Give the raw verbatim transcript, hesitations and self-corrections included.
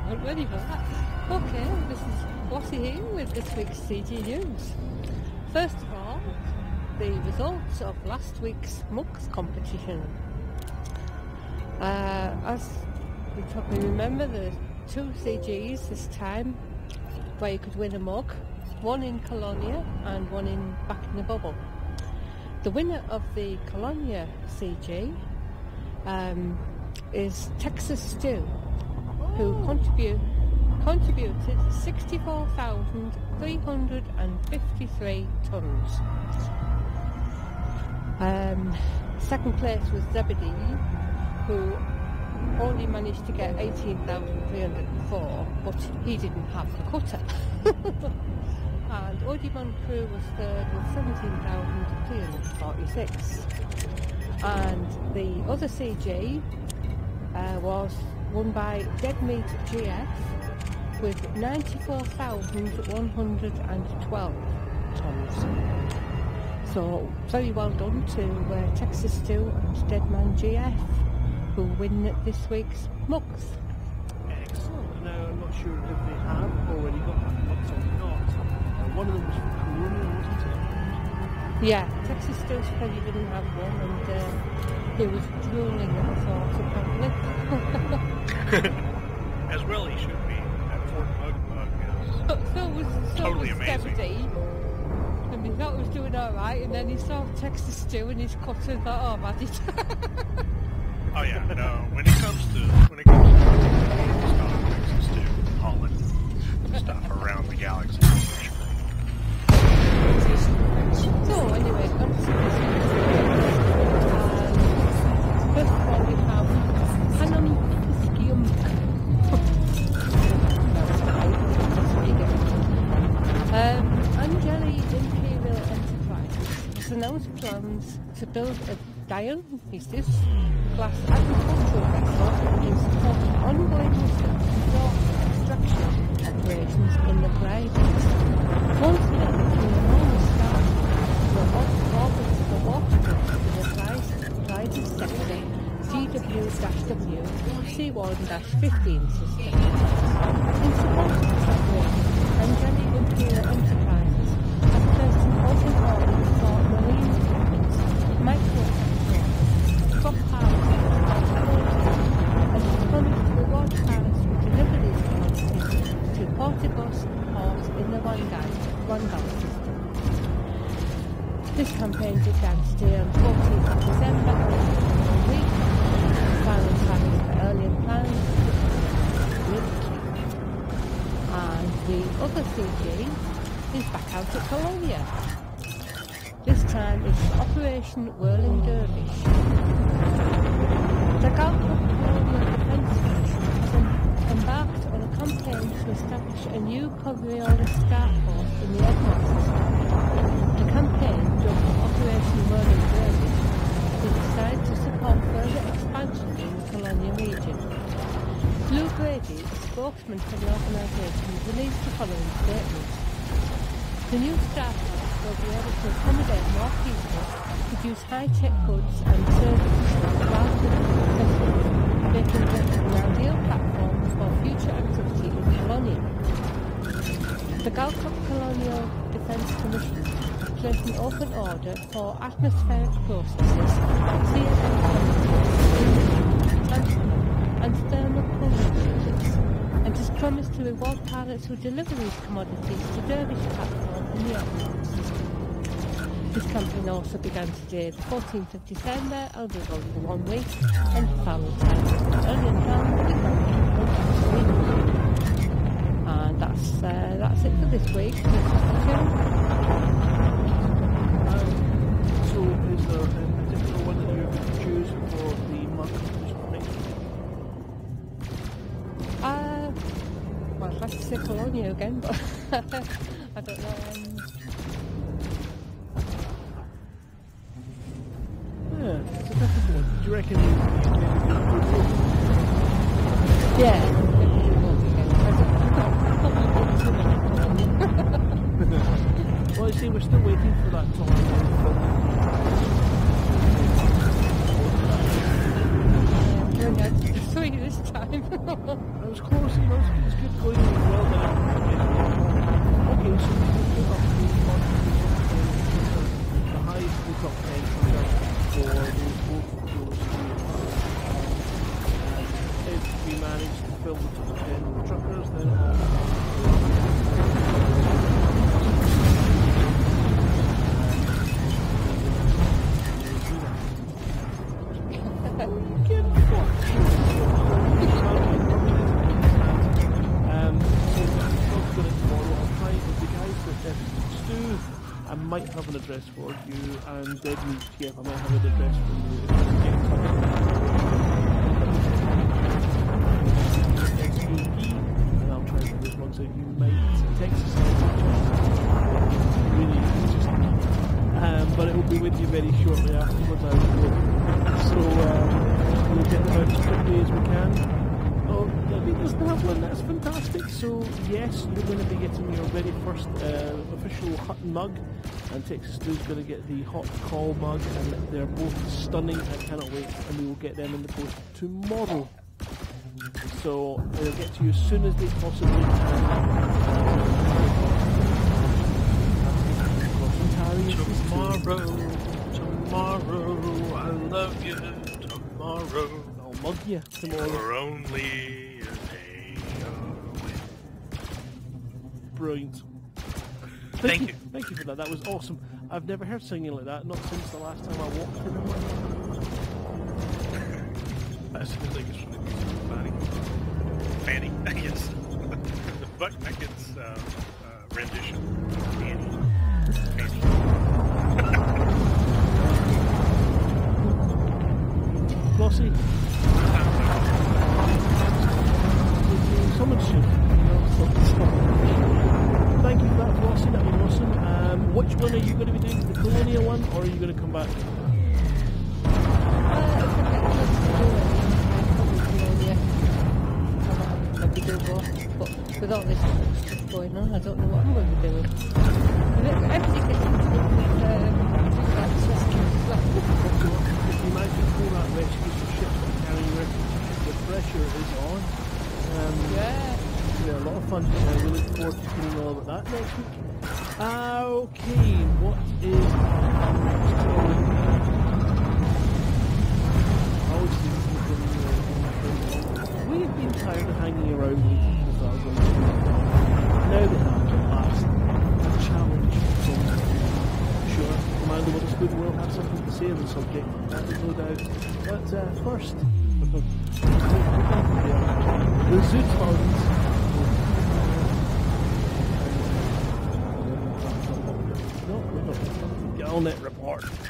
wasn't ready for that. Okay, this is Flossie here with this week's C G News. First of all, the results of last week's mugs competition. Uh, as you probably remember, there were two C Gs this time where you could win a mug, one in Colonia and one in Back in the Bubble. The winner of the Colonia C G um, is Texas Stew, who contribute, contributed sixty-four thousand three hundred fifty-three tonnes. Um, second place was Zebedee, who only managed to get eighteen thousand three hundred four, but he didn't have the cutter. And Audubon Crew was third with seventeen thousand three hundred forty-six. And the other C G uh, was won by Dead Meat G F with ninety-four thousand one hundred twelve tonnes. So very well done to uh, Texas Stew and Deadman G F, who win this week's mugs. Excellent. Now I'm not sure if they have already got that mugs or not. Uh, one of them was from Colonia, wasn't it? Yeah, Texas Stew probably didn't have one, and uh, he was drooling at the thought, apparently. As well he should be. That Fort Mug mug is so, so was, so totally was amazing. Zebedee, and he thought he was doing alright, and then he saw Texas Stew in his cutter and thought, oh, I've had it. Oh yeah, no. When it comes to when it comes to stuff, Texas Stew, hauling stuff around the galaxy, for sure. So anyway, on to this week's First of all, we have Hanum Piscium. um, Angeli Imperial Enterprises has announced plans to build a Dionysus class agricultural vessel in support of ongoing research and extraction operations in the Pleiades. Once again, an enormous star will orbit the water depths in the Pleiades sector G W W C one fifteen system. In support of this operation, Angeli Imperial Enterprises has placed an open order for marine equipment, micro crop harvesting, and has promised to reward pilots who deliver these commodities to Portibus port in the Wangal system. This campaign began today on fourteenth of December, one week. Final time for earlier plans. And the other C G is back out at Colonia. This time it's Operation Whirling Dervish. The Galco Colonial Defence Force has embarked on a campaign to establish a new Coriolis starport in the Egmont system. The campaign, dubbed Operation Whirling Dervish, is designed to support further expansion in the Colonia region. Lou Grady, spokesman for the organisation, released the following statement. The new starport will be able to accommodate more people, produce high-tech goods and services rather than accessories, making it an ideal platform for future activity in Colonia. The Galcop Colonial Defence Commission has placed an open order for atmospheric processes, C F M transport and thermal cooling units, and has promised to reward pilots who deliver these commodities to Dervish platform in the Egmont system. This campaign also began today, the fourteenth of December, and will go for one week, and final time early and down and that's uh, that's it for this week. Um, so is there a particular one that you would choose for the month next week? Uh, well, I'd like to say Colonia again, but I don't know. Um, Yeah, it's a different one. Do you reckon you yeah. Well, I see, we're still waiting for that time. Yeah, three this time. It was close, it was manage to fill the top ten with truckers, then I'll I might have an address for you, and Dead Meat, yeah, I might have an address for you. And I'll try and do this one, so you might text us. Really interesting. Um, but it will be with you very shortly afterwards, I will. So um, we'll get them out as quickly as we can. Oh, Debbie doesn't have one, that's fantastic. So yes, you're going to be getting your very first uh, official hut mug, and Texas Stew's going to get the hot call mug, and they're both stunning. I cannot wait, and we will get them in the post tomorrow. So they'll get to you as soon as they possibly can. Tomorrow, tomorrow, I love you. Tomorrow, I'll mug you tomorrow. you're only a day away. Brilliant. Thank, Thank you. you. Thank you for that. That was awesome. I've never heard singing like that, not since the last time I walked through the morning. I still think it's from the music of Fanny. Fanny, yes. Buck Macken's uh, uh, rendition. Fanny. Fanny. Flossie? Someone should. Thank you for that, Flossie. That was awesome. Um, which one are you going to be doing? The Colonial one, or are you going to come back? But with all this stuff going on, I don't know what I'm going to be doing. Everything gets into with um, If you imagine all that rescue for ships that carry where the pressure is on. Um, yeah. Yeah, a lot of fun. Uh, we look forward to hearing all about that next week. Uh, okay, what is... We've been tired of hanging around with people that are going to now they have to last a challenge from sure, Commander Witherspoon will have something to say on the subject, that is no doubt. But uh, first, the Zootons. No, no, no. Galnet report.